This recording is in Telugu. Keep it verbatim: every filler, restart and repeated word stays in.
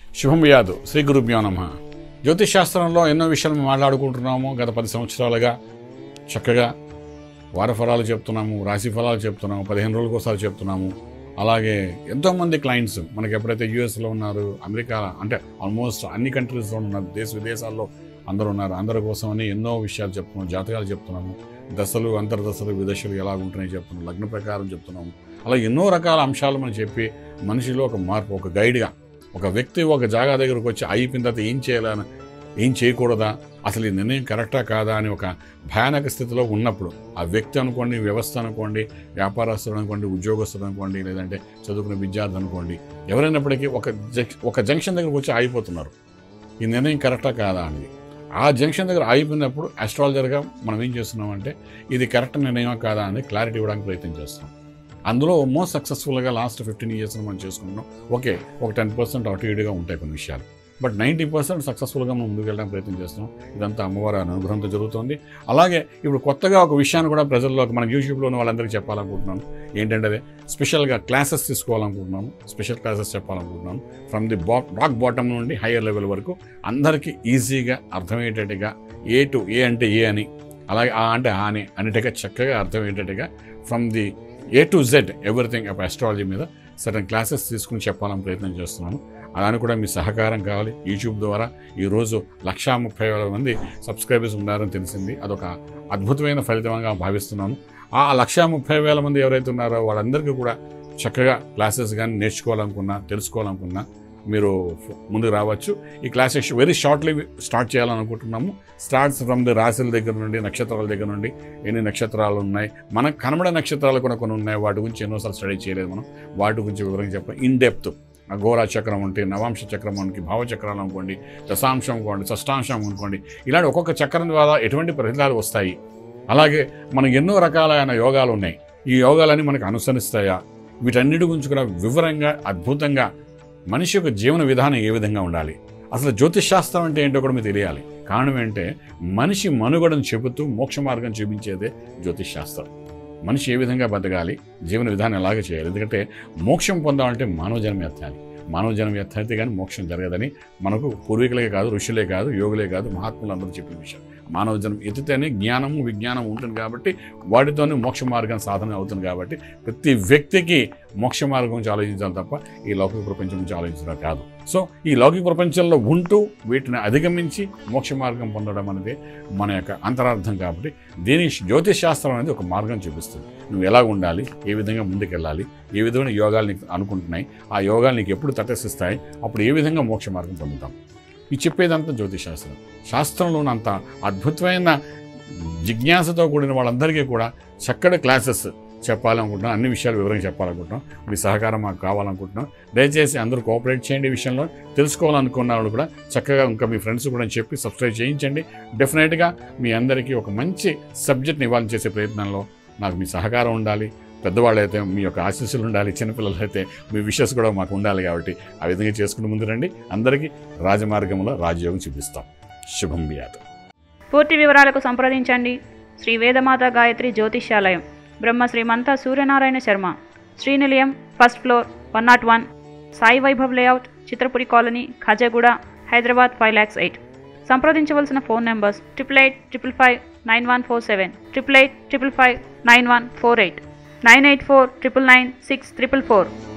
శుభం వ్యాధు శ్రీ గురుభ్యో నమః. జ్యోతిష్ శాస్త్రంలో ఎన్నో విషయాలు మాట్లాడుకుంటున్నాము. గత పది సంవత్సరాలుగా చక్కగా వార ఫలాలు చెప్తున్నాము, రాశి ఫలాలు చెప్తున్నాము, పదిహేను రోజులకు ఒకసారి చెప్తున్నాము. అలాగే ఎంతోమంది క్లయింట్స్ మనకి ఎప్పుడైతే యూఎస్లో ఉన్నారు, అమెరికా అంటే ఆల్మోస్ట్ అన్ని కంట్రీస్లో ఉన్నారు, దేశ విదేశాల్లో అందరూ ఉన్నారు. అందరి కోసమని ఎన్నో విషయాలు చెప్తున్నాము, జాతకాలు చెప్తున్నాము, దశలు అంతర్దశలు విదశలు ఎలా ఉంటున్నాయి చెప్తున్నాము, లగ్న ప్రకారం చెప్తున్నాము. అలా ఎన్నో రకాల అంశాలు మనం చెప్పి మనిషిలో ఒక మార్పు, ఒక గైడ్గా ఒక వ్యక్తి ఒక జాగా దగ్గరకు వచ్చి అయిపోయిన తర్వాత ఏం చేయాలని, ఏం చేయకూడదా, అసలు ఈ నిర్ణయం కరెక్టా కాదా అని ఒక భయానక స్థితిలో ఉన్నప్పుడు ఆ వ్యక్తి అనుకోండి, వ్యవస్థ అనుకోండి, వ్యాపారస్తుడు అనుకోండి, ఉద్యోగస్తుడు అనుకోండి, లేదంటే చదువుకునే విద్యార్థి అనుకోండి, ఎవరైనప్పటికీ ఒక ఒక జంక్షన్ దగ్గరకు వచ్చి ఆగిపోతున్నారు. ఈ నిర్ణయం కరెక్టా కాదా అని ఆ జంక్షన్ దగ్గర ఆగిపోయినప్పుడు అస్ట్రాలజర్గా మనం ఏం చేస్తున్నామంటే ఇది కరెక్ట్ నిర్ణయం కాదా అని క్లారిటీ ఇవ్వడానికి ప్రయత్నం చేస్తున్నాం. అందులో మోస్ట్ సక్సెస్ఫుల్గా లాస్ట్ ఫిఫ్టీన్ ఇయర్స్ మనం చేసుకుంటున్నాం. ఓకే, ఒక టెన్ పర్సెంట్ అటు ఇటుగా ఉంటాయి కొన్ని విషయాలు, బట్ నైంటీ పర్సెంట్ సక్సెస్ఫుల్గా మనం ముందుకు వెళ్ళడానికి ప్రయత్నం చేస్తున్నాం. ఇదంతా అమ్మవారి అనుగ్రహంతో జరుగుతుంది. అలాగే ఇప్పుడు కొత్తగా ఒక విషయాన్ని కూడా ప్రజల్లోకి మన యూట్యూబ్లో ఉన్న వాళ్ళందరికీ చెప్పాలనుకుంటున్నాను. ఏంటంటే అదే స్పెషల్గా క్లాసెస్ తీసుకోవాలనుకుంటున్నాను, స్పెషల్ క్లాసెస్ చెప్పాలనుకుంటున్నాను. ఫ్రమ్ ది బా రాక్ బాటమ్ నుండి హయ్యర్ లెవెల్ వరకు అందరికీ ఈజీగా అర్థమయ్యేటట్టుగా, ఏ టు ఏ అంటే ఏ అని, అలాగే ఆ అంటే ఆ అని అన్నిటిగా చక్కగా అర్థమయ్యేటట్టుగా from the A to Z everything of astrology మీద సర్టన్ క్లాసెస్ తీసుకుని చెప్పాలని ప్రయత్నం చేస్తున్నాను. అలానే కూడా మీ సహకారం కావాలి. యూట్యూబ్ ద్వారా ఈరోజు లక్షా ముప్పై వేల మంది సబ్స్క్రైబర్స్ ఉన్నారని తెలిసింది. అదొక అద్భుతమైన ఫలితంగా భావిస్తున్నాను. ఆ లక్షా ముప్పై వేల మంది ఎవరైతే ఉన్నారో వాళ్ళందరికీ కూడా చక్కగా క్లాసెస్ కానీ నేర్చుకోవాలనుకున్నా, తెలుసుకోవాలనుకున్నా మీరు ముందుకు రావచ్చు. ఈ క్లాసెస్ వెరీ షార్ట్లీ స్టార్ట్ చేయాలనుకుంటున్నాము. స్టార్ట్స్ ఫ్రమ్ ది రాశుల దగ్గర నుండి, నక్షత్రాల దగ్గర నుండి, ఎన్ని నక్షత్రాలు ఉన్నాయి, మనకు కనబడే నక్షత్రాలు కూడా కొన్ని ఉన్నాయి. వాటి గురించి ఎన్నోసార్లు స్టడీ చేయలేదు మనం. వాటి గురించి వివరంగా చెప్పాలి. ఇన్ డెప్త్ ఘోరా చక్రం అంటే, నవాంశ చక్రం అనుకోండి, భావచక్రాలు అనుకోండి, దశాంశం అనుకోండి, షష్టాంశం అనుకోండి, ఇలాంటి ఒక్కొక్క చక్రం ద్వారా ఎటువంటి ఫలితాలు వస్తాయి. అలాగే మనకు ఎన్నో రకాలైన యోగాలు ఉన్నాయి. ఈ యోగాలన్నీ మనకు అనుసరిస్తాయా, వీటన్నిటి గురించి కూడా వివరంగా అద్భుతంగా మనిషి యొక్క జీవన విధానం ఏ విధంగా ఉండాలి, అసలు జ్యోతిష్ శాస్త్రం అంటే ఏంటో కూడా మీకు తెలియాలి. కారణం ఏంటంటే మనిషి మనుగడను చెబుతూ మోక్ష మార్గం చూపించేదే జ్యోతిష్ శాస్త్రం. మనిషి ఏ విధంగా బతకాలి, జీవన విధానం ఎలాగ చేయాలి. ఎందుకంటే మోక్షం పొందాలంటే మానవ జన్మ ఎత్తాలి. మానవ జన్మ ఎత్తితే కానీ మోక్షం జరగదని మనకు పూర్వీకులే కాదు, ఋషులే కాదు, యోగులే కాదు, మహాత్ములు అందరూ చెప్పిన విషయం. మానవ జన్మ ఎత్తితేనే జ్ఞానము విజ్ఞానం ఉంటుంది కాబట్టి వాటితోనే మోక్ష మార్గం సాధన అవుతుంది. కాబట్టి ప్రతి వ్యక్తికి మోక్ష మార్గం గురించి ఆలోచించాలి తప్ప ఈ లౌకిక ప్రపంచం గురించి ఆలోచించడం కాదు. సో ఈ లౌకిక ప్రపంచంలో ఉంటూ వీటిని అధిగమించి మోక్ష మార్గం పొందడం అనేది మన యొక్క అంతరార్థం. కాబట్టి దీని జ్యోతిష్ శాస్త్రం అనేది ఒక మార్గం చూపిస్తుంది. నువ్వు ఎలా ఉండాలి, ఏ విధంగా ముందుకెళ్ళాలి, ఏ విధమైన యోగాలు నీకు అనుకుంటున్నాయి, ఆ యోగాలు నీకు ఎప్పుడు తటస్థిస్తాయి, అప్పుడు ఏ విధంగా మోక్ష మార్గం పొందుతాం. ఇది చెప్పేదంతా జ్యోతిష్ శాస్త్రం. శాస్త్రంలోనంత అద్భుతమైన జిజ్ఞాసతో కూడిన వాళ్ళందరికీ కూడా చక్కటి క్లాసెస్ చెప్పాలనుకుంటున్నాం. అన్ని విషయాలు వివరంగా చెప్పాలనుకుంటున్నాం. మీ సహకారం మాకు కావాలనుకుంటున్నాం. దయచేసి అందరూ కోఆపరేట్ చేయండి. ఈ విషయంలో తెలుసుకోవాలనుకున్న వాళ్ళు కూడా చక్కగా ఇంకా మీ ఫ్రెండ్స్ కూడా చెప్పి సబ్స్క్రైబ్ చేయించండి. డెఫినెట్గా మీ అందరికీ ఒక మంచి సబ్జెక్ట్ని ఇవ్వాలని చేసే ప్రయత్నంలో నాకు మీ సహకారం ఉండాలి. పెద్దవాళ్ళు అయితే మీ యొక్క ఆశీస్సులు ఉండాలి, చిన్నపిల్లలు అయితే మీ విషెస్ కూడా మాకు ఉండాలి. కాబట్టి ఆ విధంగా చేసుకుని ముందు రండి. అందరికీ రాజమార్గంలో రాజయోగం చూపిస్తాం. శుభం వ్యాధు. పూర్తి వివరాలకు సంప్రదించండి Shri Vedamata Gayatri Jyotishyalayam, Brahma Srimantha Suryanarayana Sharma, Srinilayam, first floor, one nought one, Sai Vaibhav layout, Chitrapuri colony, Khajaguda, Hyderabad five lakhs eight. సంప్రదించవలసిన phone numbers triple eight triple five nine one four seven, triple eight triple five nine one four eight, nine eight four triple nine six triple four.